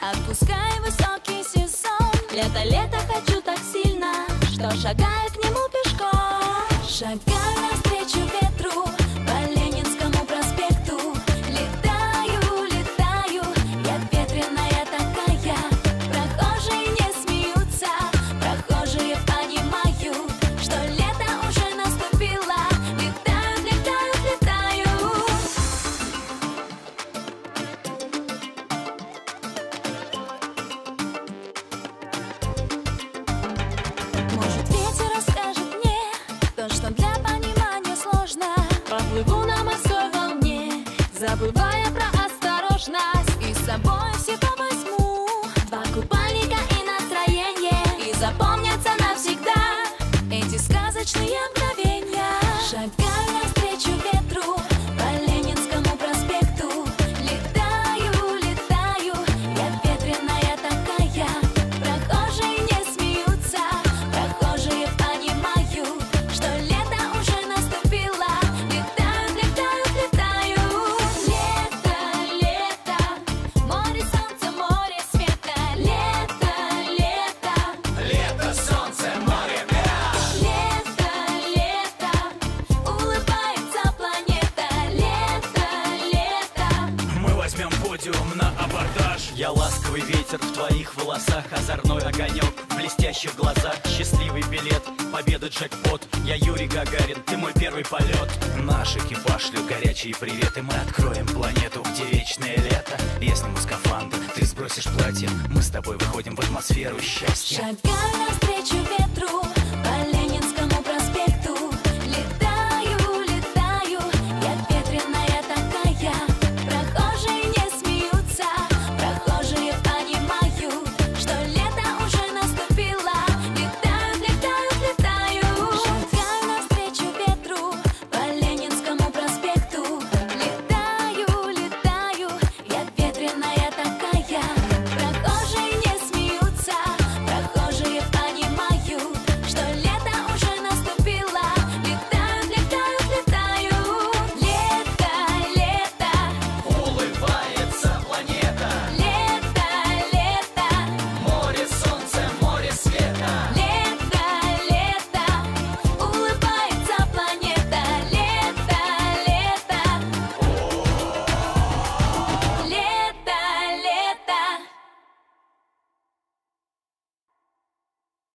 Отпускай высокий сезон. Лето, лето, хочу так сильно, что шагаю к нему пешком. Шагаю навстречу ветру по Ленинскому проспекту. Летаю, летаю, я ветреная такая. Прохожие не смеются, прохожие понимают, что лето уже наступило. Летают, летают, летаю. Может, ветер расскажет мне то, что для понимания сложно. Поплыву на морской волне, забывая про осторожность. И с собой всего возьму два купальника и настроение. И запомнятся навсегда эти сказочные мгновения. Шагаю навстречу ветру по Ленинскому проспекту. Летаю, летаю, я ветреная такая. Прохожие не смеются, прохожие понимают, что лето уже наступило. Летают, летают, летаю. Лето, лето, море, солнце, море, света. Лето, лето, Лето, солнце, море, лето, лето, улыбается планета. Лето, лето. мы возьмем подиум на абордаж. Я ласковый ветер в твоих волосах, озорной огонек в блестящих глазах, счастливый билет, победа, джекпот. Я Юрий Гагарин, ты мой первый полет. Наш экипаж шлет горячие приветы. Мы откроем планету, где вечное лето. Я сниму скафандр, ты сбросишь платье. Мы с тобой выходим в атмосферу счастья. Шагаю навстречу ветру